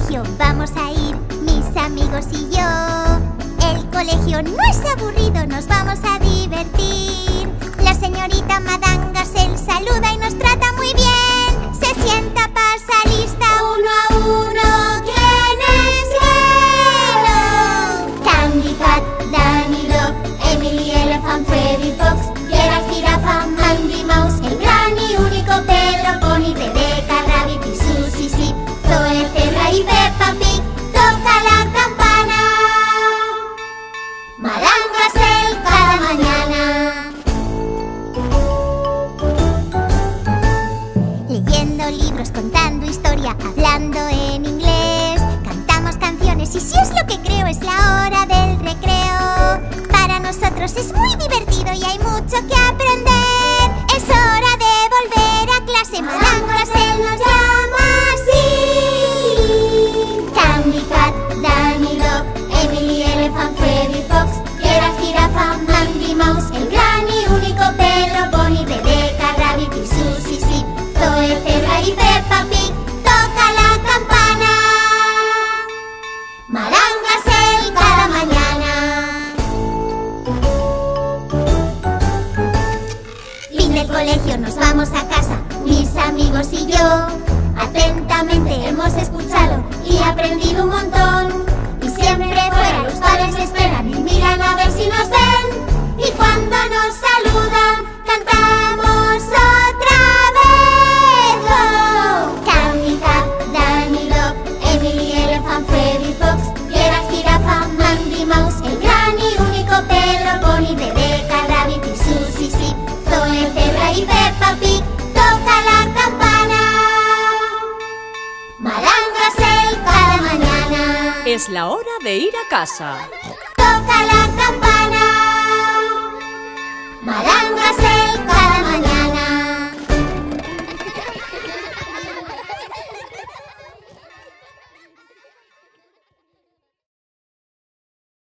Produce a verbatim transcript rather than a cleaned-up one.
colegio vamos a ir, mis amigos y yo. El colegio no es aburrido, nos vamos a divertir. La señorita Madangasel saluda y nos trata muy bien. Se sienta, pasa lista, uno a uno. ¿Quién es hielo? Candy Cat, Danny Dog, Emily Elephant, Freddy Fox, Gerald Jirafa, Mandy Mouse, el gran y único Pedro Pony, Rebecca Rabbit y Susie Sip, Zoe Zebra y Peppa Pig. Toca la campana. Madangasel cada mañana. Leyendo libros, contando historia, hablando en inglés. Cantamos canciones y si es lo que creo es la hora del recreo. Para nosotros es muy divertido y hay mucho que aprender. Es hora de volver a clase. Madangasel nos llama así. Candy Cat, Danny Dog, Emily Elephant, Freddy Fox, Gerald Jirafa, Mandy Mouse, el gran y único Pedro Pony, Rebecca Rabbit y Susie Sip, Zoe Zebra y Peppa Pig. Toca la campana. Madangasel cada mañana. Fin del colegio, nos vamos a casa, mis amigos y yo. Atentamente hemos escuchado y aprendido un montón. Y siempre fuera los padres esperan y miran a ver si nos ven. Y cuando nos saludan, cantamos otra vez. Oh. Candy Cat, Danny Dog, Emily Elephant, Freddy Fox, Gerald Jirafa, Mandy Mouse, el gran y único Pedro Pony, Rebecca Rabbit y Susie Sip, Zoe Zebra y Peppa Pig. Toca la campana. Madangasel cada mañana. Es la hora de ir a casa. Toca la